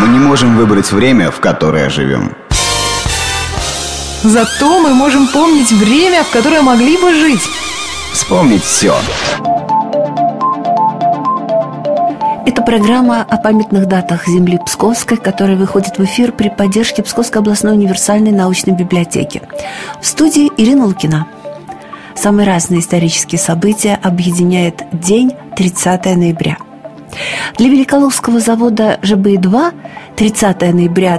мы не можем выбрать время, в которое живем. Зато мы можем помнить время, в которое могли бы жить. Вспомнить все. Это программа о памятных датах земли Псковской, которая выходит в эфир при поддержке Псковской областной универсальной научной библиотеки. В студии Ирина Лукина. Самые разные исторические события объединяет день 30 ноября. Для Великолукского завода ЖБИ-2 30 ноября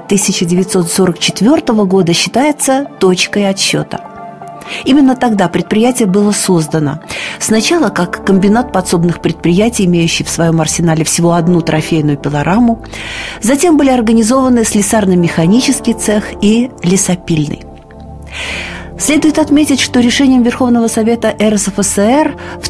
1944 года считается точкой отсчета. Именно тогда предприятие было создано. Сначала как комбинат подсобных предприятий, имеющий в своем арсенале всего одну трофейную пилораму. Затем были организованы слесарно-механический цех и лесопильный. Следует отметить, что решением Верховного Совета РСФСР в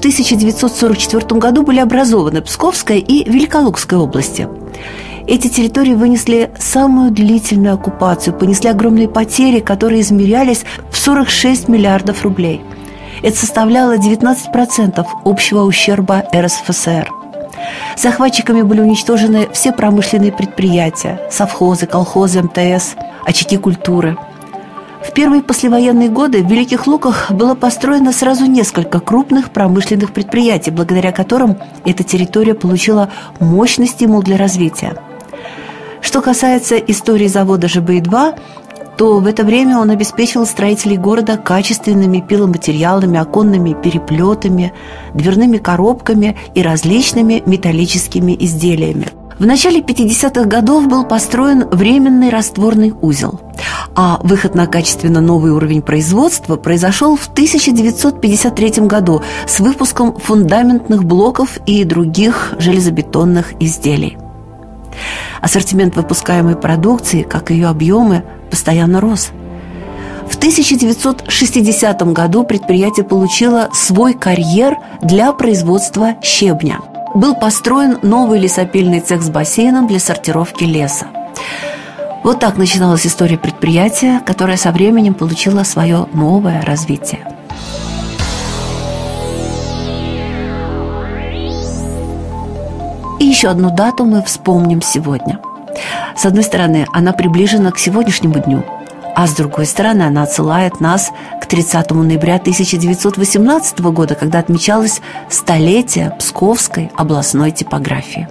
1944 году были образованы Псковская и Великолукская области. Эти территории вынесли самую длительную оккупацию, понесли огромные потери, которые измерялись в 46 миллиардов рублей. Это составляло 19% общего ущерба РСФСР. Захватчиками были уничтожены все промышленные предприятия, совхозы, колхозы, МТС, очаги культуры. В первые послевоенные годы в Великих Луках было построено сразу несколько крупных промышленных предприятий, благодаря которым эта территория получила мощный стимул для развития. Что касается истории завода ЖБИ-2, то в это время он обеспечивал строителей города качественными пиломатериалами, оконными переплетами, дверными коробками и различными металлическими изделиями. В начале 50-х годов был построен временный растворный узел, а выход на качественно новый уровень производства произошел в 1953 году с выпуском фундаментных блоков и других железобетонных изделий. Ассортимент выпускаемой продукции, как и ее объемы, постоянно рос. В 1960 году предприятие получило свой карьер для производства щебня. Был построен новый лесопильный цех с бассейном для сортировки леса. Вот так начиналась история предприятия, которое со временем получило свое новое развитие. И еще одну дату мы вспомним сегодня. С одной стороны, она приближена к сегодняшнему дню, а с другой стороны, она отсылает нас к 30 ноября 1918 года, когда отмечалось столетие Псковской областной типографии.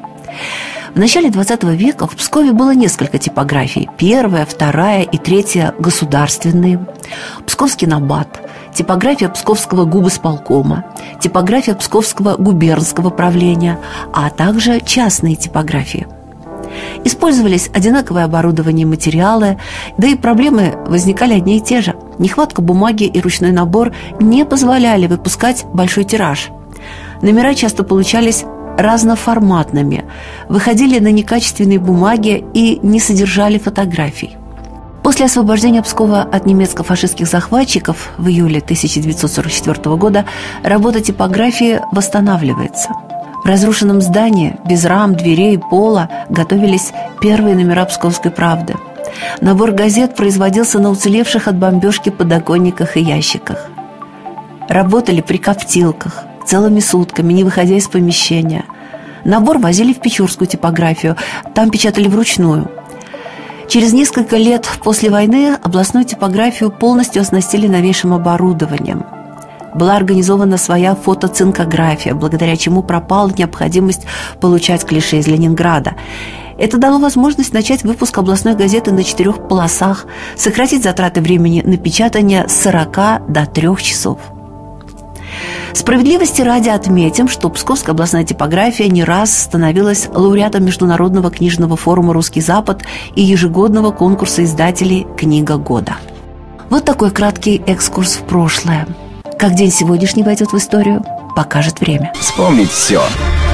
В начале 20 века в Пскове было несколько типографий. Первая, вторая и третья – государственные. Псковский набат, типография Псковского губисполкома, типография Псковского губернского правления, а также частные типографии. Использовались одинаковое оборудование и материалы, да и проблемы возникали одни и те же. Нехватка бумаги и ручной набор не позволяли выпускать большой тираж. Номера часто получались разноформатными, выходили на некачественные бумаги и не содержали фотографий. После освобождения Пскова от немецко-фашистских захватчиков в июле 1944 года работа типографии восстанавливается. В разрушенном здании, без рам, дверей и пола, готовились первые номера «Псковской правды». Набор газет производился на уцелевших от бомбежки подоконниках и ящиках. Работали при коптилках, целыми сутками, не выходя из помещения. Набор возили в Печорскую типографию, там печатали вручную. Через несколько лет после войны областную типографию полностью оснастили новейшим оборудованием. Была организована своя фотоцинкография, благодаря чему пропала необходимость получать клише из Ленинграда. Это дало возможность начать выпуск областной газеты на 4 полосах, сократить затраты времени на печатание с 40 до 3 часов. Справедливости ради отметим, что Псковская областная типография не раз становилась лауреатом Международного книжного форума «Русский Запад» и ежегодного конкурса издателей «Книга года». Вот такой краткий экскурс в прошлое. Как день сегодняшний войдет в историю, покажет время. Вспомнить все.